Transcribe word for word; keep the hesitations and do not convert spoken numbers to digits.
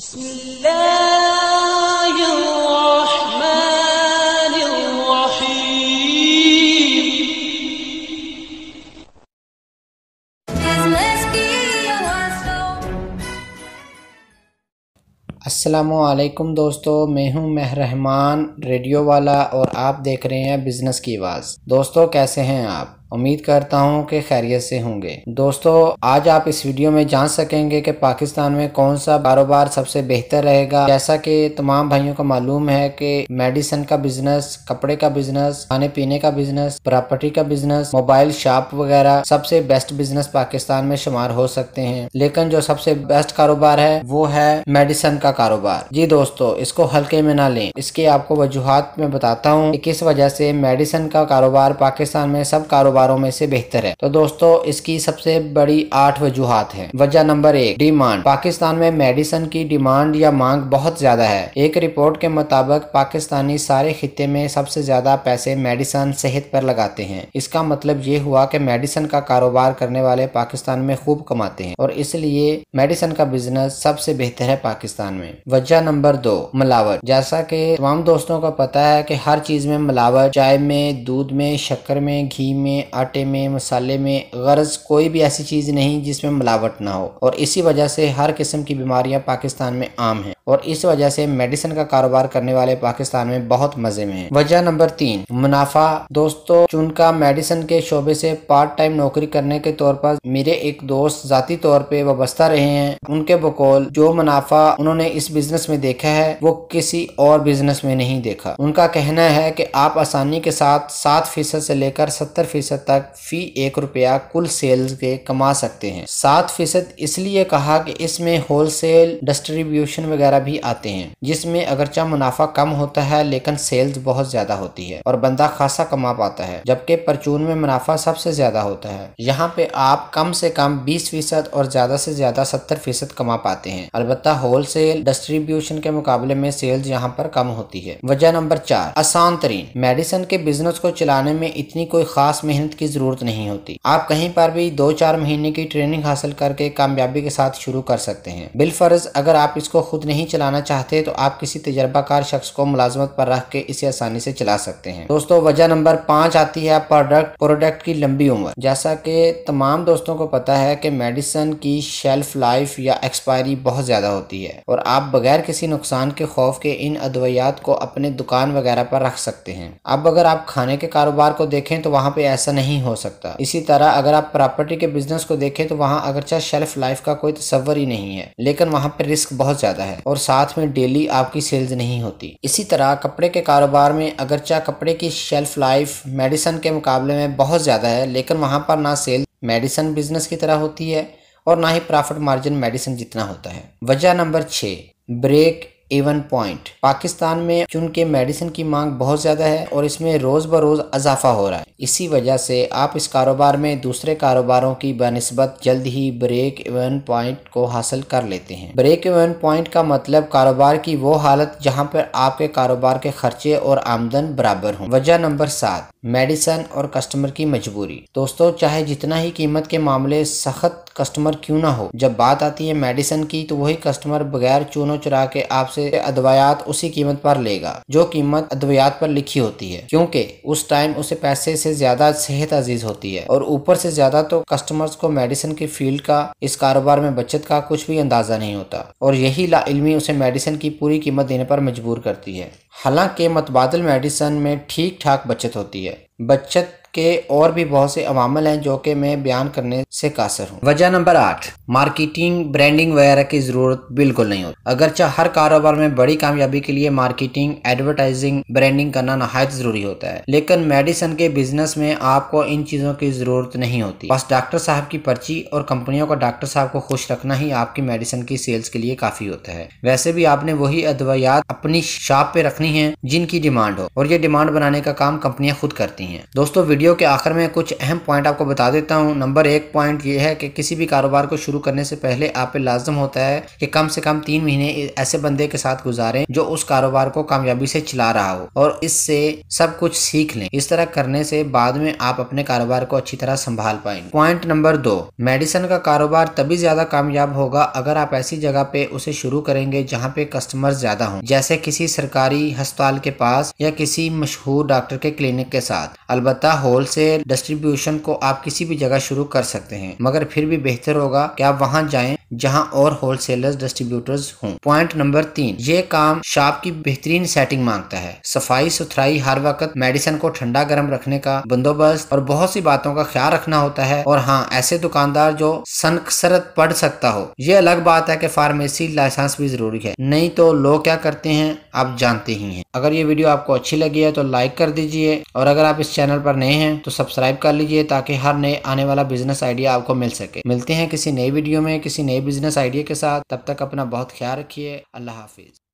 अस्सलामुअलैकुम दोस्तों, मैं हूं मेहरहमान रेडियो वाला और आप देख रहे हैं बिजनेस की आवाज़। दोस्तों कैसे हैं आप? उम्मीद करता हूं कि खैरियत से होंगे। दोस्तों आज आप इस वीडियो में जान सकेंगे कि पाकिस्तान में कौन सा कारोबार सबसे बेहतर रहेगा। जैसा कि तमाम भाइयों को मालूम है कि मेडिसिन का बिजनेस, कपड़े का बिजनेस, खाने पीने का बिजनेस, प्रॉपर्टी का बिजनेस, मोबाइल शॉप वगैरह सबसे बेस्ट बिजनेस पाकिस्तान में शुमार हो सकते हैं। लेकिन जो सबसे बेस्ट कारोबार है वो है मेडिसिन का कारोबार। जी दोस्तों, इसको हल्के में ना लें। इसके आपको वजूहात में बताता हूँ कि किस वजह से मेडिसिन का कारोबार पाकिस्तान में सब कारोबारों में से बेहतर है। तो दोस्तों इसकी सबसे बड़ी आठ वजूहात हैं। वजह नंबर एक, डिमांड। पाकिस्तान में मेडिसिन की डिमांड या मांग बहुत ज्यादा है। एक रिपोर्ट के मुताबिक पाकिस्तानी सारे खित्ते में सबसे ज्यादा पैसे मेडिसिन सेहत पर लगाते हैं। इसका मतलब ये हुआ कि मेडिसिन का कारोबार करने वाले पाकिस्तान में खूब कमाते हैं और इसलिए मेडिसिन का बिजनेस सबसे बेहतर है पाकिस्तान में। वजह नंबर दो, मिलावट। जैसा कि तमाम दोस्तों को पता है कि हर चीज में मिलावट, चाय में, दूध में, शक्कर में, घी में, आटे में, मसाले में, गरज कोई भी ऐसी चीज नहीं जिसमें मिलावट ना हो। और इसी वजह से हर किस्म की बीमारियां पाकिस्तान में आम हैं और इस वजह से मेडिसिन का कारोबार करने वाले पाकिस्तान में बहुत मजे में हैं। वजह नंबर तीन, मुनाफा। दोस्तों चुनका मेडिसिन के शोबे से पार्ट टाइम नौकरी करने के तौर पर मेरे एक दोस्त जाती तौर पे वाबस्ता रहे हैं। उनके बकौल जो मुनाफा उन्होंने इस बिजनेस में देखा है वो किसी और बिजनेस में नहीं देखा। उनका कहना है कि आप आसानी के साथ सात फीसद से लेकर सत्तर फीसद तक फी एक रुपया कुल सेल्स के कमा सकते हैं। सात फीसद इसलिए कहा कि इसमें होलसेल, डिस्ट्रीब्यूशन वगैरह भी आते हैं, जिसमें अगरचा मुनाफा कम होता है लेकिन सेल्स बहुत ज्यादा होती है और बंदा खासा कमा पाता है। जबकि परचून में मुनाफा सबसे ज्यादा होता है। यहाँ पे आप कम से कम बीस फीसद और ज्यादा से ज्यादा सत्तर फीसद कमा पाते हैं। अलबत्ता होलसेल, डिस्ट्रीब्यूशन के मुकाबले में सेल्स यहाँ पर कम होती है। वजह नंबर चार, आसान तरीन। मेडिसिन के बिजनेस को चलाने में इतनी कोई खास मेहनत की जरूरत नहीं होती। आप कहीं पर भी दो चार महीने की ट्रेनिंग हासिल करके कामयाबी के साथ शुरू कर सकते हैं। बिलफर्ज अगर आप इसको खुद नहीं चलाना चाहते तो आप किसी तजर्बाकार शख्स को मुलाजमत पर रख के इसे आसानी से चला सकते हैं। दोस्तों वजह नंबर पाँच आती है प्रोडक्ट प्रोडक्ट की लंबी उम्र। जैसा कि तमाम दोस्तों को पता है कि मेडिसिन की शेल्फ लाइफ या एक्सपायरी बहुत ज्यादा होती है और आप बगैर किसी नुकसान के खौफ के इन अद्वियात को अपने दुकान वगैरह पर रख सकते हैं। अब अगर आप खाने के कारोबार को देखें तो वहाँ पे ऐसा नहीं हो सकता। इसी तरह अगर आप प्रॉपर्टी के बिजनेस को देखें तो वहाँ अगरचा शेल्फ लाइफ का कोई तस्वर ही नहीं है, लेकिन वहाँ पे रिस्क बहुत ज्यादा है और साथ में डेली आपकी सेल्स नहीं होती। इसी तरह कपड़े के कारोबार में अगरचा कपड़े की शेल्फ लाइफ मेडिसिन के मुकाबले में बहुत ज्यादा है, लेकिन वहाँ पर ना सेल मेडिसिन बिजनेस की तरह होती है और ना ही प्रॉफिट मार्जिन मेडिसिन जितना होता है। वजह नंबर छह, ब्रेक इवन पॉइंट। पाकिस्तान में चूंकि मेडिसिन की मांग बहुत ज्यादा है और इसमें रोज ब रोज इजाफा हो रहा है, इसी वजह से आप इस कारोबार में दूसरे कारोबारों की बनिस्बत जल्द ही ब्रेक इवन पॉइंट को हासिल कर लेते हैं। ब्रेक इवन पॉइंट का मतलब कारोबार की वो हालत जहां पर आपके कारोबार के खर्चे और आमदन बराबर हों। वजह नंबर सात, मेडिसिन और कस्टमर की मजबूरी। दोस्तों चाहे जितना ही कीमत के मामले सख्त कस्टमर क्यों ना हो, जब बात आती है मेडिसिन की तो वही कस्टमर बगैर चूनो चुरा के आपसे अद्वियात उसी कीमत पर लेगा जो कीमत अद्वियात पर लिखी होती है, क्योंकि उस टाइम उसे पैसे से ज्यादा सेहत अजीज होती है और ऊपर से ज्यादा तो कस्टमर्स को मेडिसिन की फील्ड का, इस कारोबार में बचत का कुछ भी अंदाजा नहीं होता और यही लाइल्मी उसे मेडिसिन की पूरी कीमत देने पर मजबूर करती है। हालांकि मतबादल मेडिसिन में ठीक ठाक बचत होती है। बचत के और भी बहुत से अवामल हैं जो कि मैं बयान करने से कासर हूँ। वजह नंबर आठ, मार्केटिंग, ब्रांडिंग वगैरह की जरूरत बिल्कुल नहीं होती। अगरचा हर कारोबार में बड़ी कामयाबी के लिए मार्केटिंग, एडवर्टाइजिंग, ब्रांडिंग करना नहायत जरूरी होता है, लेकिन मेडिसिन के बिजनेस में आपको इन चीजों की जरूरत नहीं होती। बस डॉक्टर साहब की पर्ची और कंपनियों का डॉक्टर साहब को खुश रखना ही आपकी मेडिसिन की सेल्स के लिए काफी होता है। वैसे भी आपने वही अद्वियात अपनी शॉप पे रखनी है जिनकी डिमांड हो और ये डिमांड बनाने का काम कंपनियां खुद करती हैं। दोस्तों वीडियो वीडियो के आखिर में कुछ अहम पॉइंट आपको बता देता हूँ। नंबर एक पॉइंट ये है कि किसी भी कारोबार को शुरू करने से पहले आप पे लाजम होता है कि कम से कम तीन महीने ऐसे बंदे के साथ गुजारें जो उस कारोबार को कामयाबी से चला रहा हो और इससे सब कुछ सीख लें। इस तरह करने से बाद में आप अपने कारोबार को अच्छी तरह संभाल पाएंगे। पॉइंट नंबर दो, मेडिसिन का कारोबार तभी ज्यादा कामयाब होगा अगर आप ऐसी जगह पे उसे शुरू करेंगे जहाँ पे कस्टमर ज्यादा हों, जैसे किसी सरकारी अस्पताल के पास या किसी मशहूर डॉक्टर के क्लिनिक के साथ। अलबत्ता होलसेल डिस्ट्रीब्यूशन को आप किसी भी जगह शुरू कर सकते हैं, मगर फिर भी बेहतर होगा कि आप वहां जाएं जहां और होलसेलर्स डिस्ट्रीब्यूटर्स हों। पॉइंट नंबर तीन, ये काम शॉप की बेहतरीन सेटिंग मांगता है। सफाई सुथराई, हर वक्त मेडिसिन को ठंडा गर्म रखने का बंदोबस्त और बहुत सी बातों का ख्याल रखना होता है। और हाँ, ऐसे दुकानदार जो सनकसरत पढ़ सकता हो। ये अलग बात है कि फार्मेसी लाइसेंस भी जरूरी है, नहीं तो लोग क्या करते हैं आप जानते ही हैं। अगर ये वीडियो आपको अच्छी लगी है तो लाइक कर दीजिए और अगर आप इस चैनल पर नए हैं तो सब्सक्राइब कर लीजिए ताकि हर नए आने वाला बिजनेस आइडिया आपको मिल सके। मिलते हैं किसी नई वीडियो में किसी नए बिजनेस आइडिया के साथ। तब तक अपना बहुत ख्याल रखिए। अल्लाह हाफिज।